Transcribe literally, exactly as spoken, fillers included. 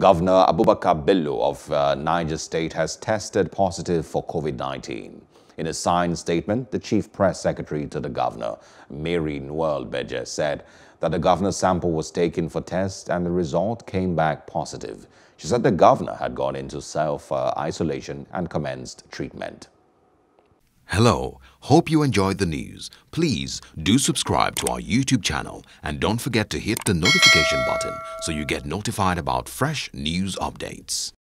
Governor Abubakar Bello of uh, Niger State has tested positive for COVID nineteen. In a signed statement, the Chief Press Secretary to the Governor, Mary Noel-Berje, said that the governor's sample was taken for test and the result came back positive. She said the governor had gone into self-isolation and commenced treatment. Hello, hope you enjoyed the news. Please do subscribe to our YouTube channel and don't forget to hit the notification button so you get notified about fresh news updates.